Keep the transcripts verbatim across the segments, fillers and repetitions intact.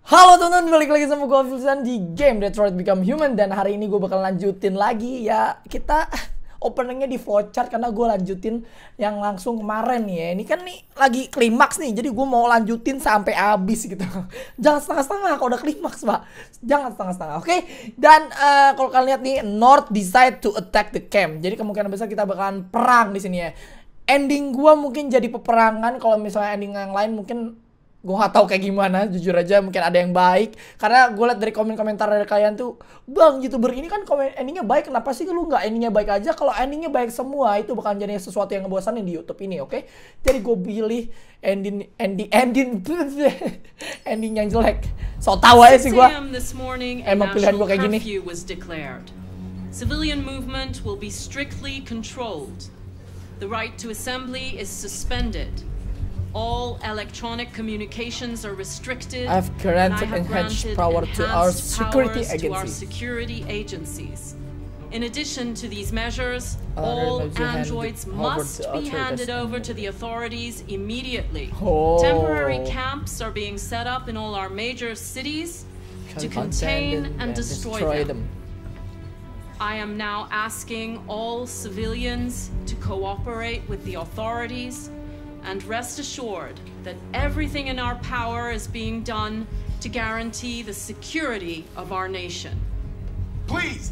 Halo teman-teman, balik lagi sama gue Filsan di game Detroit Become Human. Dan hari ini gue bakal lanjutin lagi ya. Kita openingnya di flowchart karena gue lanjutin yang langsung kemarin nih ya. Ini kan nih lagi klimaks nih, jadi gue mau lanjutin sampai habis gitu. Jangan setengah-setengah kalau udah klimaks pak. Jangan setengah-setengah, oke? Dan uh, kalau kalian lihat nih, North decide to attack the camp. Jadi kemungkinan besar kita bakalan perang di sini ya. Ending gue mungkin jadi peperangan. Kalau misalnya ending yang lain mungkin gue gak tahu kayak gimana, jujur aja mungkin ada yang baik. Karena gue liat dari komen-komentar dari kalian tuh, bang youtuber ini kan komen endingnya baik, kenapa sih lu gak endingnya baik aja? Kalau endingnya baik semua itu bakal jadi sesuatu yang ngebosanin di YouTube ini, oke? Okay? Jadi gue pilih ending ending ending ending yang jelek. So tau aja sih gue. Emang pilihan gue kayak gini. Civilian movement will be strictly controlled. The right to assembly is suspended. All electronic communications are restricted. I've granted enhanced power to our security to our agency. security agencies. In addition to these measures, Uh, all handed androids over must to be authorities. handed over to the authorities immediately. Oh. Temporary camps are being set up in all our major cities to contain and destroy them. I am now asking all civilians to cooperate with the authorities and rest assured that everything in our power is being done to guarantee the security of our nation. Please.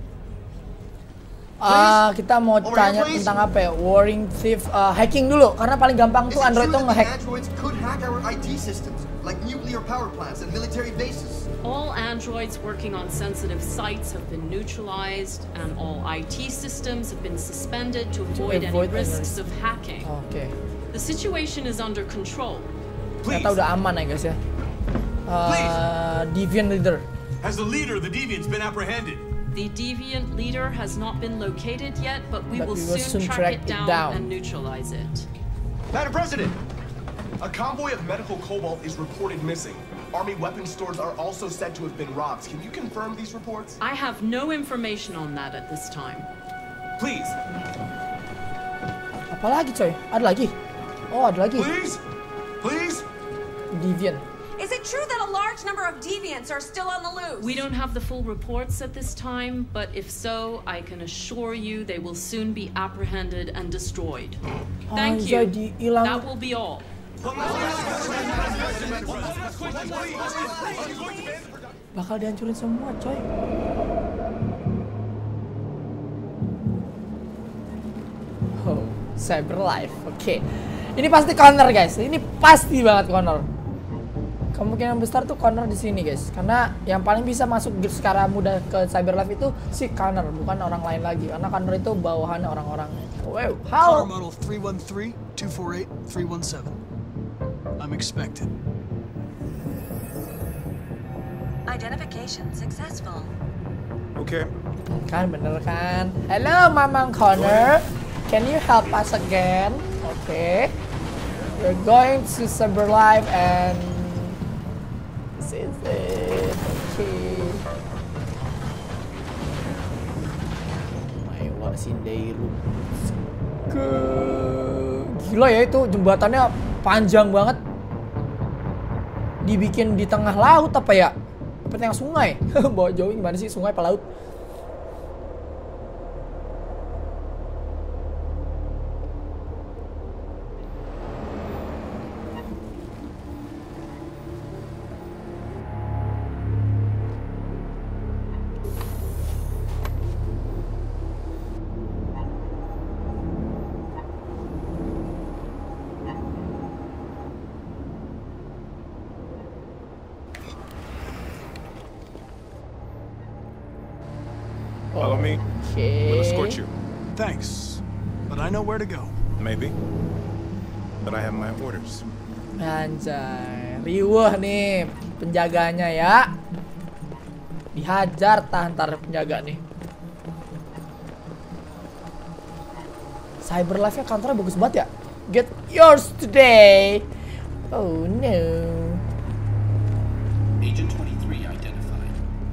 Ah, uh, kita mau Over tanya here, tentang apa ya? Warring thief, uh, hacking dulu karena paling gampang tuh Android tuh nge-hack. Androids could hack our I T systems like nuclear power plants and military bases. All androids working on sensitive sites have been neutralized and all I T systems have been suspended to avoid, to avoid any risks of hacking. Oke. Okay. The situation is under control. Ternyata udah aman ya guys ya. Uh, Deviant leader. Has the leader of the Deviants been apprehended? The Deviant leader has not been located yet, but we, but will, we will soon, soon track, track it down, down and neutralize it. Madam President, a convoy of medical cobalt is reported missing. Army weapons stores are also said to have been robbed. Can you confirm these reports? I have no information on that at this time. Please. Apalagi coy? Ada lagi? Oh, ada lagi. Please, please. Deviant. Is it true that a large number of deviants are still on the loose? We don't have the full reports at this time, but if so, I can assure you they will soon be apprehended and destroyed. Thank you. That will be all. Bakal dihancurin semua, coy. Oh, Cyberlife. Oke. Okay. Ini pasti Connor, guys. Ini pasti banget Connor. Kemungkinan besar tuh Connor di sini, guys. Karena yang paling bisa masuk secara mudah ke Cyberlife itu si Connor, bukan orang lain lagi. Karena Connor itu bawahannya orang-orang. Wow. Halo. Car model three one three, two four eight, three one seven. I'm expected. Identification successful. Okay. Kan bener kan? Hello, Mamang Connor. Can you help us again? Okay. We're going to Cyberlife and this is it. Okay. My Wasindeiru. Ke gila ya itu jembatannya panjang banget. Dibikin di tengah laut apa ya? Apa tengah sungai? Bawa jauh gimana sih, sungai apa laut? Follow me. Okay. We'll escort you. Thanks, but I know where to go. Maybe. But I have my orders. Anjay, riuh nih penjaganya ya. Dihajar tah ntar penjaga nih. Cyberlife-nya kantornya bagus banget ya. Get yours today. Oh no. Agent twenty-three identified.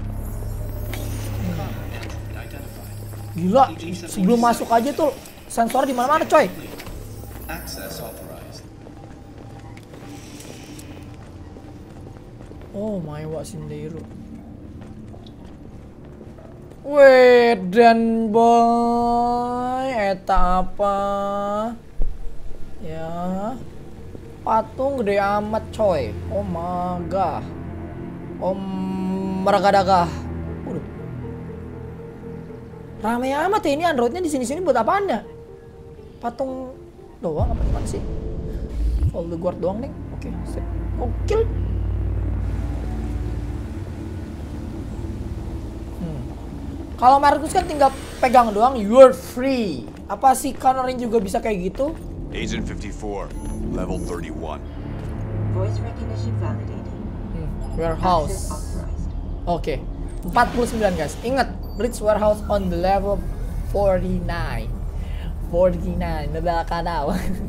Gila, sebelum masuk aja tuh sensor di mana-mana, coy. Access authorized. Oh my wa Sindero. Wedan boy, eta apa? Ya. Patung gede amat coy. Oh my god. Om Maragadaga. Waduh. Rame amat ya ini Androidnya di sini-sini buat apaan ya? Patung doang apa gimana sih? All the guard doang nih. Oke, okay. Gokil. Hmm. Kalau Marcus kan tinggal pegang doang, you're free. Apa sih Connorin juga bisa kayak gitu? Agent fifty-four, level thirty-one. Voice recognition validated. Hmm. Warehouse. Oke, okay. empat puluh sembilan guys. Ingat, Blitz Warehouse on the level forty-nine. forty-nine, level kanal.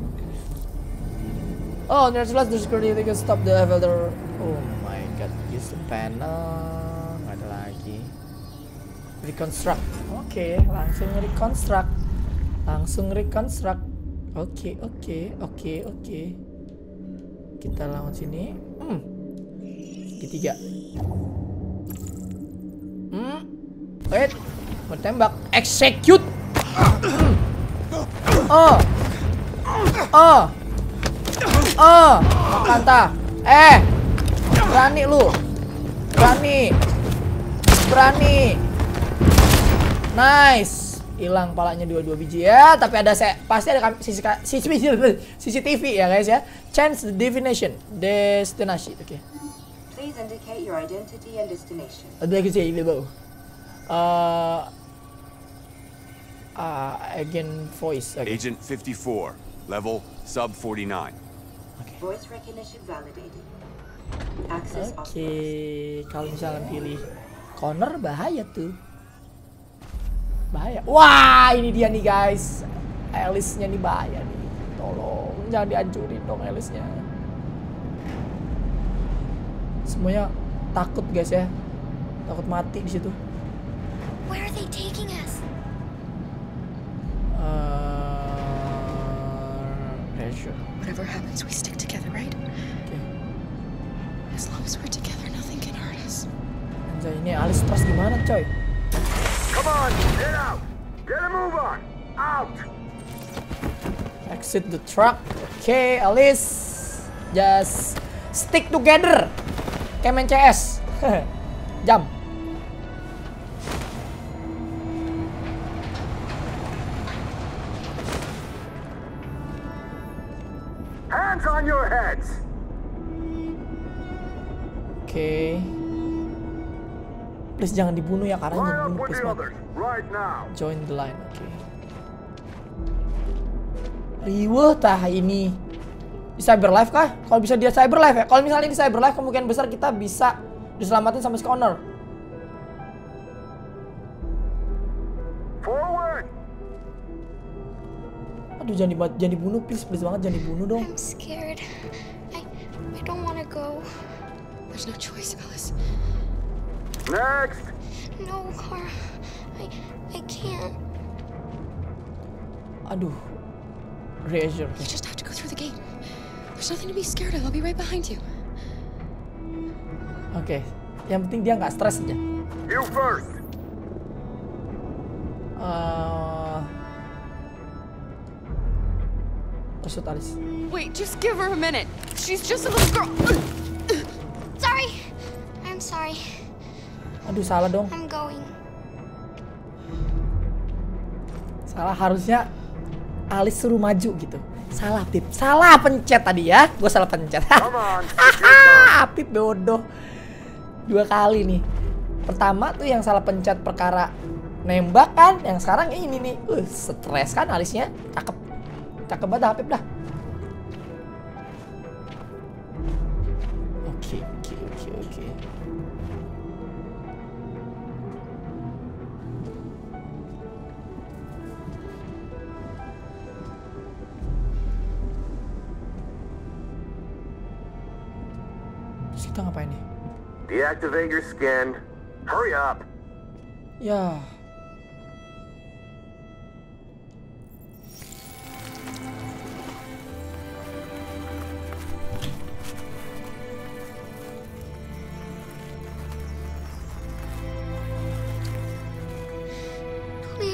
Oh, there's lots of security. They can stop the elevator. Oh my god, use the panel. Nggak ada lagi. Reconstruct. Oke, okay, langsung reconstruct. Langsung reconstruct. Oke, okay, oke, okay, oke, okay, oke. Okay. Kita lawan sini. Hmm. Ketiga. Hmm. Wait. Mau tembak. Execute. Oh. Oh. Oh. Makanta. Eh. Berani lu. Berani. Berani. Nice. Hilang palanya dua-dua biji ya, tapi ada saya pasti ada sisi C C T V ya guys ya. Change the definition. Destination. Oke. Okay. Please indicate your identity and destination. Ada lagi sih level. Uh, uh, again voice. Okay. Agent fifty-four, level sub forty-nine. Okay. Voice recognition validated. Access Oke, okay. Kalau misalnya pilih Connor bahaya tuh. Bahaya. Wah, ini dia nih guys. Alice-nya nih bahaya nih. Tolong jangan dihancurin dong Alice-nya. Semuanya takut guys ya. Takut mati di situ. Where are they taking us? Uh, pressure. Whatever happens, we stick together, right? Okay. As long as we're together, nothing can hurt us. Anjay, ini Alice stres gimana coy? Come on, get out! Get a move on! Out! Exit the truck. Oke, okay, Alice. Just stick together. Kayak main C S. Jam. Hands on your heads. Oke. Okay. Please jangan dibunuh ya, karena dibunuh please banget. Join the line, oke. Okay. Riweuh tah ini. Di Cyberlife kah? Kalau bisa dia Cyberlife ya. Kalau misalnya di Cyberlife kemungkinan besar kita bisa diselamatin sama si Connor. Forward. Aduh, jangan dibuat, jangan dibunuh please, please banget jangan dibunuh dong. I'm scared. I I don't want to go. There's no choice, Alice. Next. No, Kara. I I can't. Aduh. Razor. You just have to go through the gate. There's nothing to be scared of. I'll be right behind you. Oke. Okay. Yang penting dia nggak stres aja. You first. Uh... Kusut Alice. Wait, just give her a minute. She's just a little girl. Sorry. I'm sorry. Aduh, salah dong. I'm going. Salah, harusnya Alice suruh maju gitu. Salah, Pip. Salah pencet tadi ya. Gue salah pencet. Pip bodoh. Dua kali nih. Pertama tuh yang salah pencet perkara nembak kan. Yang sekarang ini nih. Uh, stres kan Alice-nya. Cakep. Cakep banget Pip dah. Oke, oke, oke, oke. Kita ngapain nih? Deactivate your skin. Hurry up. Ya.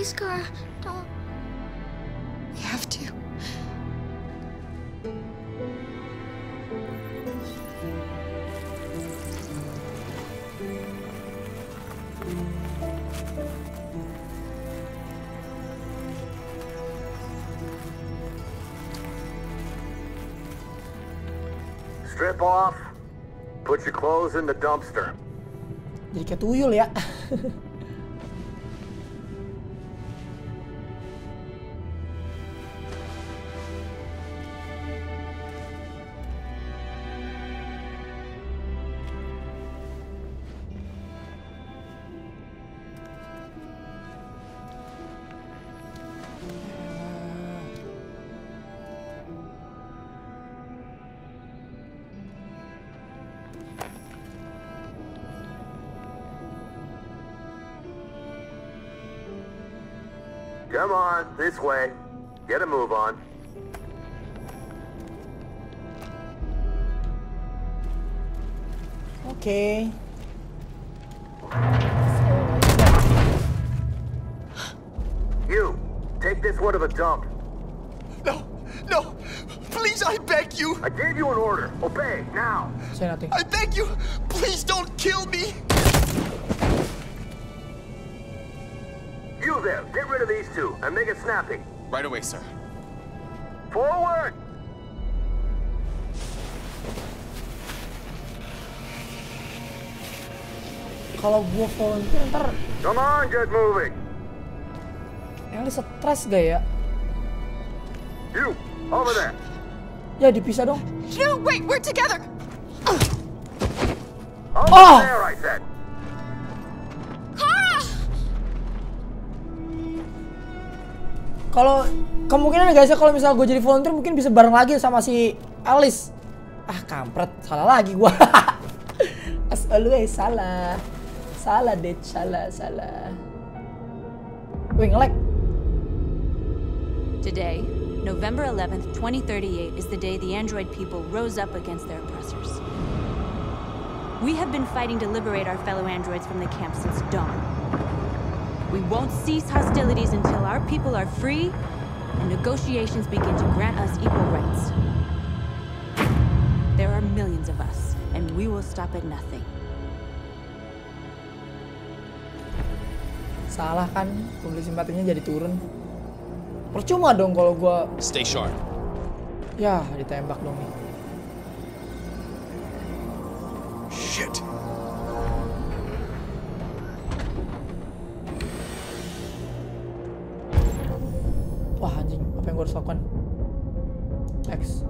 Please, Kara, don't. We have to. Strip off. Put your clothes in the dumpster. Jadi kayak tuyul ya. Come on, this way. Get a move on. Okay. You, take this one to the dump. No, no, please, I beg you. I gave you an order. Obey, now. Say nothing. I beg you, please don't kill me. You there, get rid of these two and make it snappy. Right away, sir. Forward! Kalau gua volunteer ntar Come on, get moving. Ellie stres gak ya? You, over there. Ya dipisah dong. No, wait, we're together. Over Oh! there, I said. Kalau kemungkinan guys ya kalau misalnya gue jadi volunteer mungkin bisa bareng lagi sama si Alice. Ah kampret, salah lagi gua. As always salah. Salah deh, salah, salah. Wih, nge-lag. Today, November eleventh, twenty thirty-eight is the day the android people rose up against their oppressors. We have been fighting to liberate our fellow androids from the camp since dawn. We won't cease hostilities until our people are free and negotiations begin to grant us equal rights. There are millions of us, and we will stop at nothing. Salah kan, publik simpatinya jadi turun. Percuma dong kalau gua Stay sharp. Ya, ditembak dong nih. Shit. Wah anjing, apa yang gue harus lakukan? X.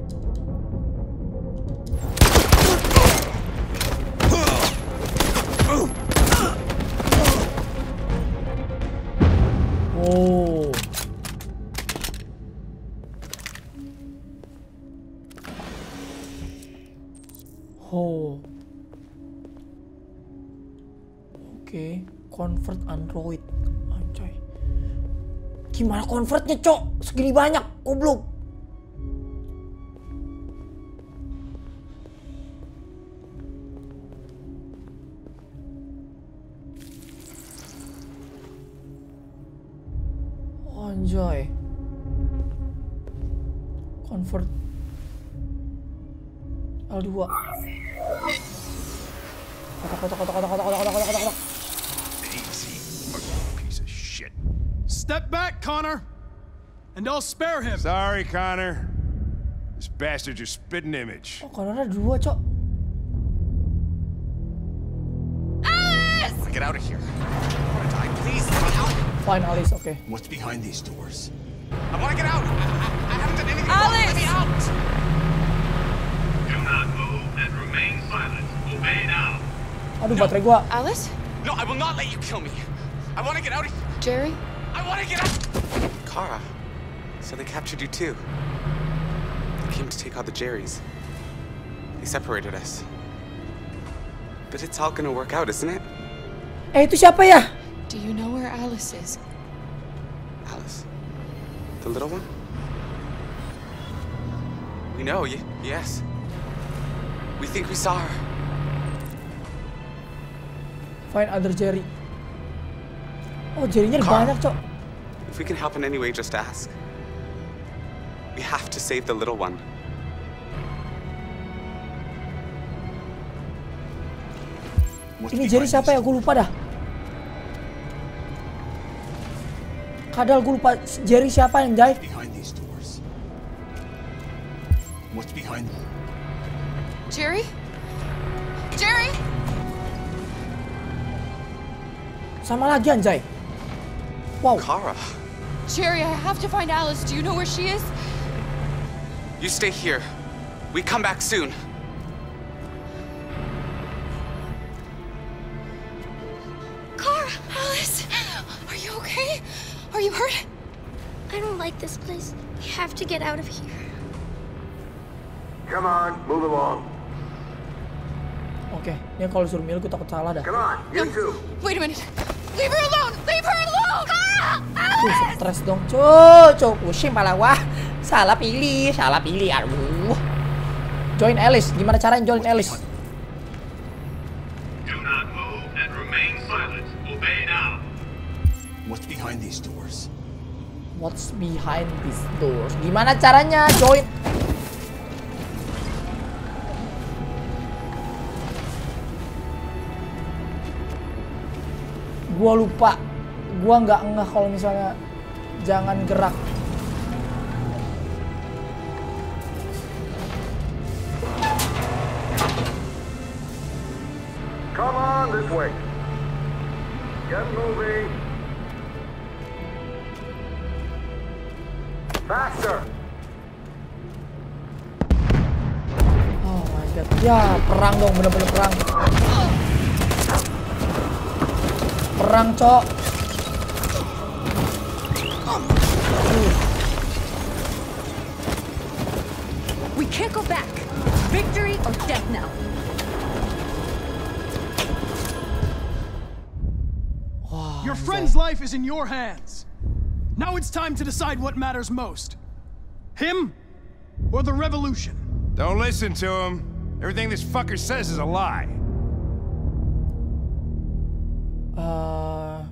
Oh. Oh. Oke, convert android. Anjay. Gimana convertnya, Cok? Segini banyak, goblok. Anjay. Convert L dua. Kotak kotak kotak kotak kotak kotak kotak kotak. Easy, piece of shit. Step back, Connor, and I'll spare him. Sorry, Connor. This bastard's your spitting image. Oh, Connor ada dua, Cok. Alice! Get out of here. I want to die. Please, let me out. Fine, Alice, okay. What's behind these doors? I want to get out. I, I, I haven't done anything Alice! wrong. Let me out. Do not move and remain silent. Obey now. Aduh, baterai gua. Alice? No, I will not let you kill me. I want to get out of here. Jerry? I want to get out. Kara, so they captured you too. They came to take out the Jerrys. They separated us. But it's all gonna work out, isn't it? Eh, itu siapa ya? Do you know where Alice is? Alice? The little one? We know, y yes. We think we saw her. Find other Jerry. Oh, jarinya banyak, Cok. If we can help in any way, just ask. We have to save the little one. Ini Jerry siapa ya? Gue lupa dah. Kadal gue lupa Jerry siapa yang Jai? What's behind? Jerry? Jerry? Sama lagi Anjay. Wow. Kara. Jerry, I have to find Alice. Do you know where she is? You stay here. We come back soon. Kara, Alice, are you okay? Are you hurt? I don't like this place. We have to get out of here. Come on, move along. Oke, okay. Ini kalau suruh milih gue takut salah dah. Come on, you two. Wait a minute. Leave her alone. Leave her alone. Kara! Tuh, stres dong, cok, cok, pusing malah wah. Salah pilih, salah pilih. Aduh. Join Alice. Gimana caranya join Alice? Do not move and remain silent. Obey now. What's behind these doors? What's behind these doors? Gimana caranya join? Gua lupa. Gua nggak ngeh kalau misalnya jangan gerak. Come on this way. Get moving. Faster. Oh my god. Ya, perang dong, bener-bener perang. Perang, Cok. We can't go back. Victory or death now. Your friend's life is in your hands. Now it's time to decide what matters most. Him or the revolution? Don't listen to him. Everything this fucker says is a lie. Uh...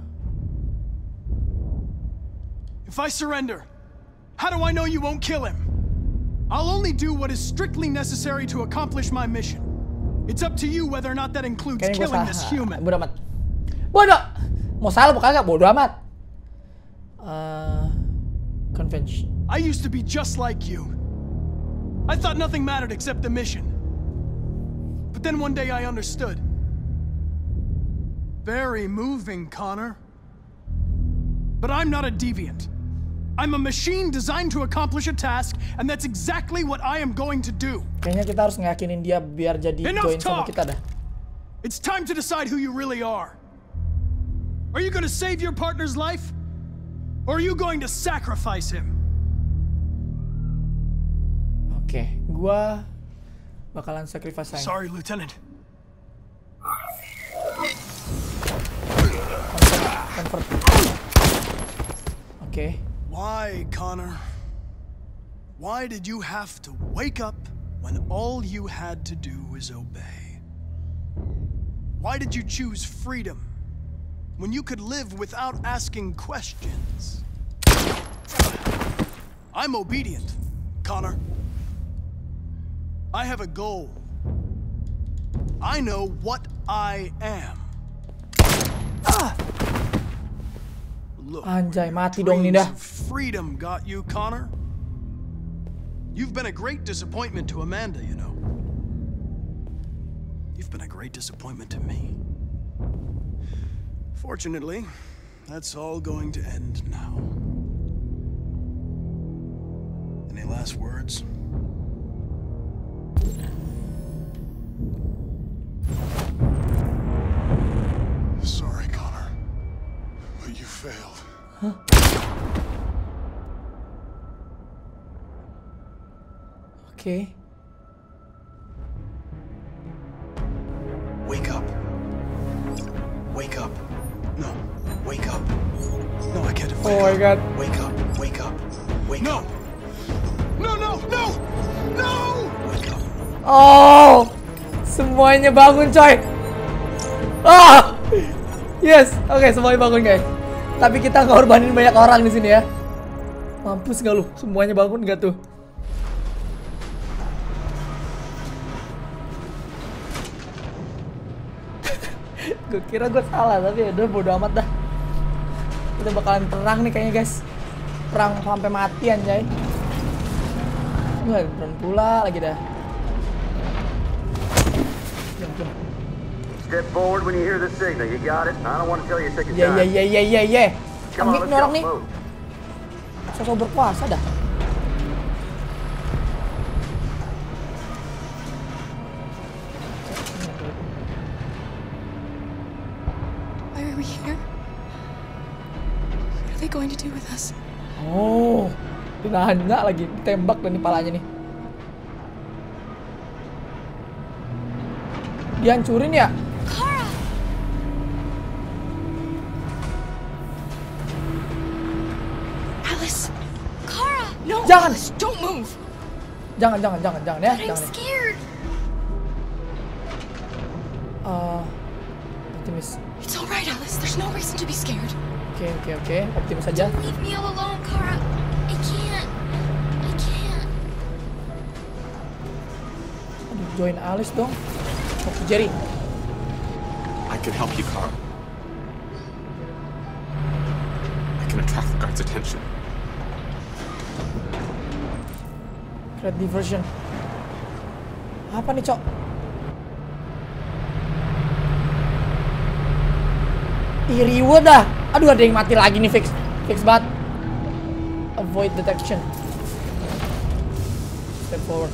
If I surrender, how do I know you won't kill him? I'll only do what is strictly necessary to accomplish my mission. It's up to you whether or not that includes Kayaknya killing this human. Bodoh amat. Bodoh! Mau salah bukan kagak? Bodoh amat. Uh, convention. I used to be just like you. I thought nothing mattered except the mission. But then one day I understood. Very moving, Connor. But I'm not a deviant. I'm a machine designed to accomplish a task, and that's exactly what I am going to do. Kayaknya kita harus ngeyakinin dia biar jadi join sama kita dah. It's time to decide who you really are. Are you going to save your partner's life? Or are you going to sacrifice him? Oke, okay, gua bakalan sacrifice him. Sorry, Lieutenant. Convert. Oke. Okay. Why, Connor? Why did you have to wake up when all you had to do was obey? Why did you choose freedom when you could live without asking questions? I'm obedient, Connor. I have a goal. I know what I am. Ah! Look, Anjay, mati dong nih dah. Freedom got you, Connor. You've been a great disappointment to Amanda, you know. You've been a great disappointment to me. Fortunately, that's all going to end now. Any last words? Sorry, Connor, but you failed. Huh? Okay. Wake up. Wake up. No. Wake up. No, I can't. Oh my god. Wake up. Wake up. Wake up. No, no, no! No! Wake up. Oh! Semuanya bangun, coy. Ah! Yes. Oke, okay, semuanya bangun, guys. Tapi kita ngorbanin banyak orang di sini ya. Mampus gak lu? Semuanya bangun gak tuh? Gue kira gue salah, tapi udah bodo amat dah. Kita bakalan perang nih kayaknya guys. Perang sampai mati anjay. Gue drone pula lagi dah. Step forward when you hear the signal. You got it? I don't want to tell you to take a Yeah, time. yeah, yeah, yeah, yeah, yeah. Come on, Ambil let's orang go. nih. Move. Sosok berkuasa dah. Why are we here? What are they going to do with us? Oh, dinanya lagi, ditembak dan di palanya nih. Dihancurin ya? Kara! Alice! Kara! No! Jangan! Alice, don't move! Jangan, jangan, jangan, jangan ya. But I'm Jangan. ya. scared. Uh, optimis. It's alright, Alice. There's no reason to be scared. Oke, oke, oke. Optimis aja. Leave me all alone, Kara. I can't. I can't. Aduh, join Alice dong. Oke, Jerry. I can help you, Kara. I can attract the guards' attention. Create diversion. Apa nih, Cok? Ih, reward dah. Aduh, ada yang mati lagi nih, fix. Fix banget. Avoid detection. Step forward.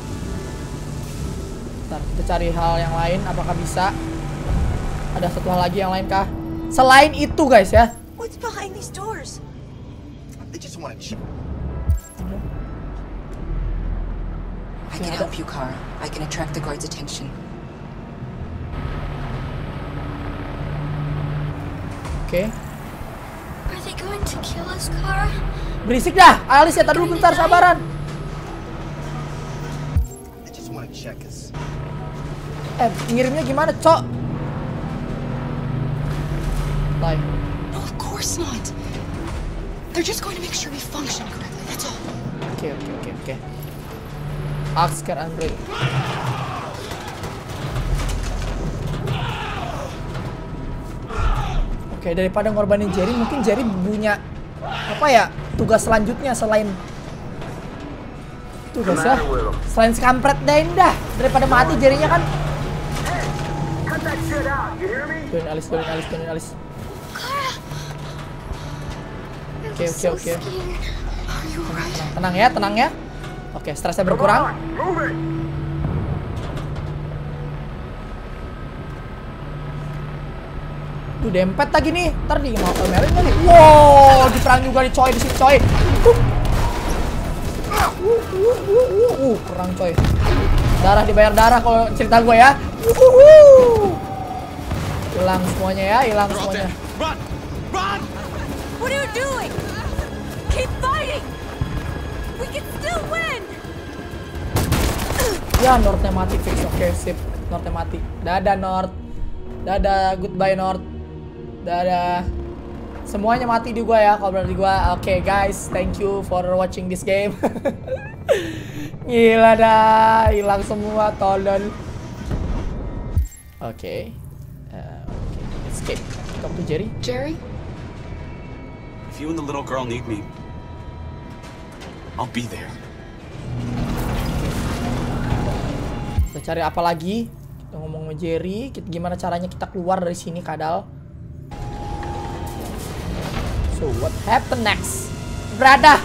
Bentar, kita cari hal yang lain. Apakah bisa? Ada satu hal lagi yang lain kah? Selain itu, guys ya. What's behind these doors? They just want to. I can help you, Kara. I can attract the guards' attention. Oke. Okay. Are they going to kill us, Kara? Berisik dah, Alice ya. Tadi dulu bentar, sabaran. They just want to check us. Eh, ngirimnya gimana, Cok? Bye. No, of course not. They're just going to make sure we function correctly, that's all. Oke, oke, oke, oke. Asker Android. Oke, daripada ngorbanin Jerry, mungkin Jerry punya apa ya tugas selanjutnya selain tugas ya, selain kampret dain dah daripada mati Jerry-nya kan. Join Alice, join Alice, join Alice. Oke, oke, oke. Tenang, tenang ya, tenang ya. Oke, stresnya berkurang. Tuh dempet lagi nih. Ntar di mau omelin kali. Wow, diperang juga nih coy di sini coy. Uh, uh, uh, uh, uh, perang coy. Darah dibayar darah kalau cerita gue ya. Hilang semuanya ya, hilang semuanya. Run! Run! What are you doing? Keep fighting! We can still win! Ya, Northnya mati fix. Oke, sip. Northnya mati. Dadah North. Dadah, goodbye North. Dadah. Semuanya mati di gua ya kalau berarti gua. Oke, okay, guys, thank you for watching this game. Gila dah, hilang semua, tolol. Oke. Okay. Uh, okay. Escape. Come to Jerry. Jerry? If you and the little girl need me, I'll be there. Kita cari apa lagi? Kita ngomong sama Jerry. Kita, gimana caranya kita keluar dari sini, Kadal? So what happen next? Berada.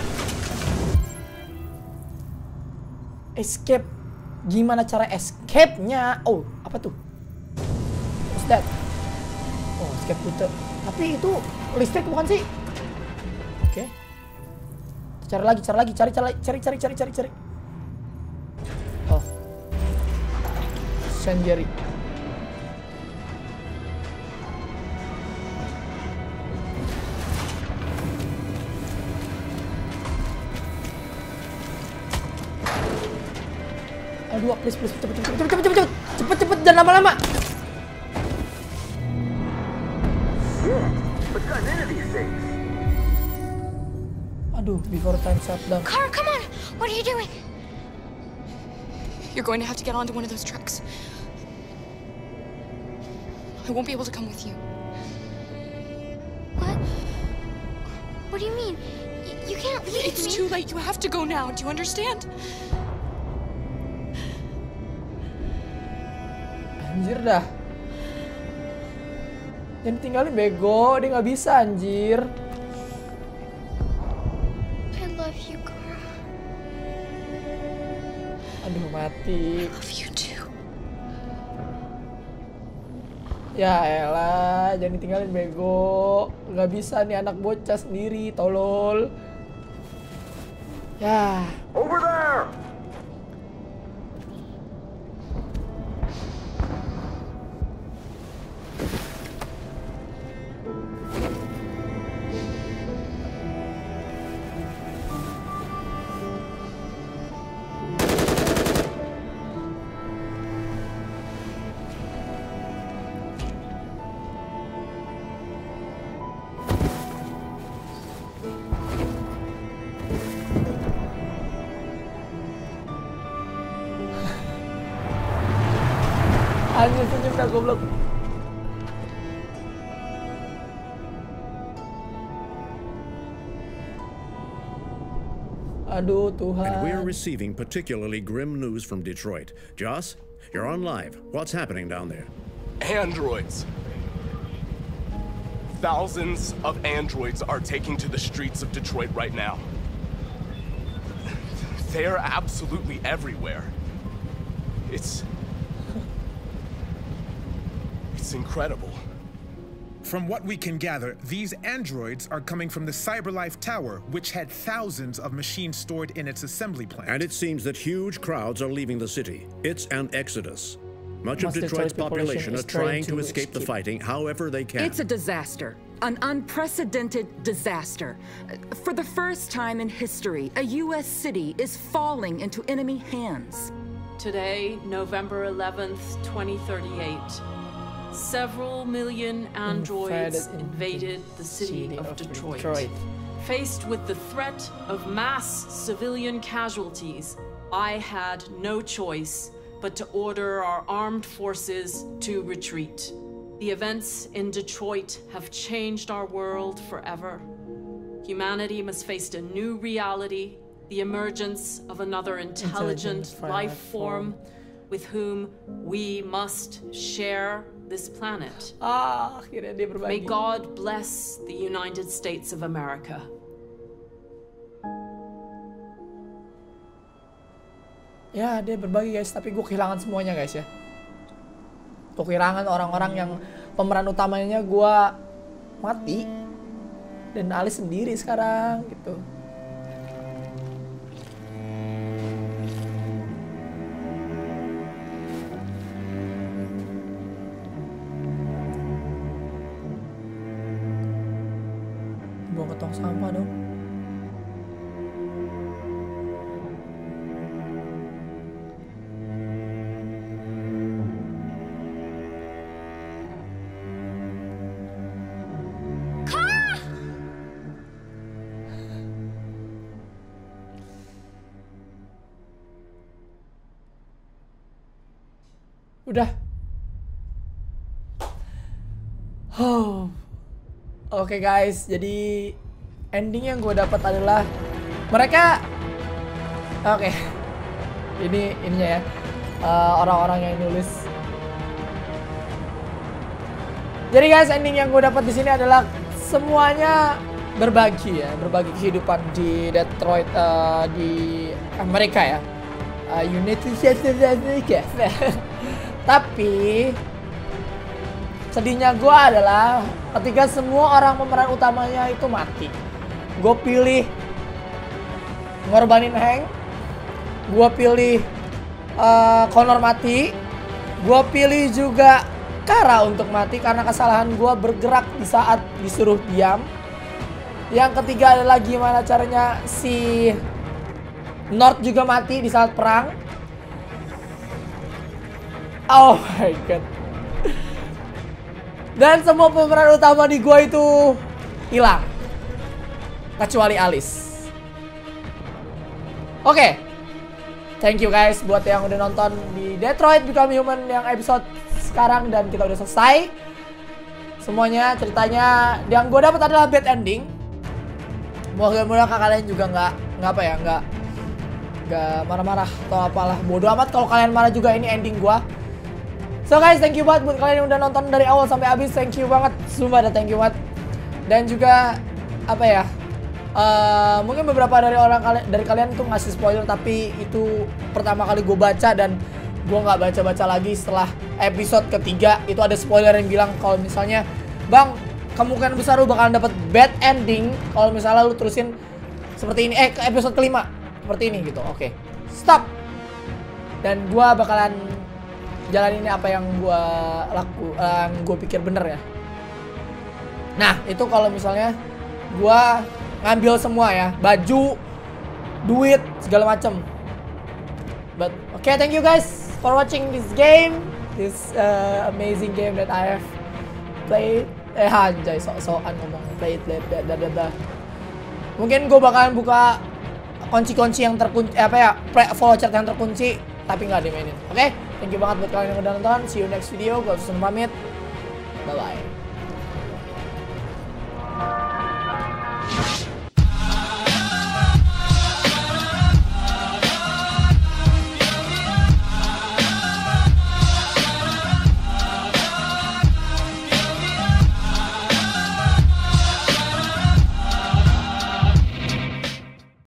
Escape. Gimana cara escape-nya? Oh, apa tuh? What's that? Oh, escape rute. Tapi itu listrik bukan sih? Oke. Okay. Cari lagi, cari lagi, cari, cari, cari, cari, cari, cari, cari. Oh. Send Jerry. Aduh, please, please, cepet, cepet, cepet, cepet, cepet, cepet, cepet, cepet, jangan lama-lama. What's gotten into these things? Aduh, before time shutdown. Kara, come on! What are you doing? You're going to have to get onto one of those trucks. I won't be able to come with you. What? What do you mean? Y you can't leave It's me. too late. You have to go now. Do you understand? Anjir dah. Jangan tinggalin bego, dia nggak bisa anjir. I love you, Kara. Aduh mati. I love you too. Ya elah, jangan ditinggalin bego. Nggak bisa nih anak bocah sendiri, tolol. Ya. Over there! Anjir senyum dah goblok. Aduh Tuhan. And we're receiving particularly grim news from Detroit. Joss, you're on live. What's happening down there? Androids. Thousands of androids are taking to the streets of Detroit right now. They're absolutely everywhere. It's... It's incredible. From what we can gather, these androids are coming from the CyberLife Tower, which had thousands of machines stored in its assembly plant. And it seems that huge crowds are leaving the city. It's an exodus. Much of Must Detroit's Detroit population population are is trying trying to to escape the escape. fighting however they can. It's a disaster. An unprecedented disaster. For the first time in history, a U S city is falling into enemy hands. Today, November eleventh, twenty thirty-eight, several million androids invaded the city of Detroit. Detroit. Faced with the threat of mass civilian casualties, I had no choice but to order our armed forces to retreat. The events in Detroit have changed our world forever. Humanity must face a new reality, the emergence of another intelligent Intelligent life life form with whom we must share this planet. Ah, akhirnya dia berbagi. May God bless the United States of America. Ya, dia berbagi guys, tapi gue kehilangan semuanya guys ya. Gue kehilangan orang-orang yang pemeran utamanya gue mati. Dan Alice sendiri sekarang gitu. Buang ke tong sampah dong. Udah. Oh. Oke okay guys, jadi ending yang gue dapat adalah mereka. Oke. Okay. Ini ininya ya. Orang-orang uh, yang nulis. Jadi guys, ending yang gue dapat di sini adalah semuanya berbagi ya, berbagi kehidupan di Detroit, uh, di Amerika ya. Uh, United States of America. Tapi sedihnya gue adalah ketika semua orang pemeran utamanya itu mati. Gue pilih ngorbanin Hank, gue pilih uh, Connor mati, gue pilih juga Kara untuk mati karena kesalahan gue bergerak di saat disuruh diam. Yang ketiga adalah gimana caranya si North juga mati di saat perang. Oh my god. Dan semua pemeran utama di gua itu hilang. Kecuali Alice. Oke. Okay. Thank you guys buat yang udah nonton di Detroit Become Human yang episode sekarang, dan kita udah selesai. Semuanya ceritanya yang gue dapat adalah bad ending. Mudah-mudahan kalian juga nggak nggak apa ya nggak nggak marah-marah atau apalah. Bodoh amat kalau kalian marah juga, ini ending gue. So guys, thank you banget buat kalian yang udah nonton dari awal sampai habis. Thank you banget, sumpah ada thank you banget. Dan juga apa ya? Uh, mungkin beberapa dari orang kali dari kalian tuh ngasih spoiler, tapi itu pertama kali gue baca dan gue nggak baca-baca lagi setelah episode ketiga. Itu ada spoiler yang bilang kalau misalnya bang, kemungkinan besar lu bakalan dapat bad ending kalau misalnya lu terusin seperti ini, eh ke episode kelima seperti ini gitu. Oke, okay. Stop. Dan gue bakalan jalanin apa yang gue laku, uh, gue pikir bener ya. Nah itu kalau misalnya gue ngambil semua ya, baju, duit, segala macem. But oke, okay, thank you guys for watching this game, this uh, amazing game that I have played. Eh anjay, sok-sokan ngomong played, played, da da da. Mungkin gue bakalan buka kunci-kunci yang terkunci, eh, apa ya, voucher yang terkunci, tapi nggak dimainin. Oke, okay? Thank you banget buat kalian yang udah nonton. See you next video. Gue Susun pamit. Bye bye.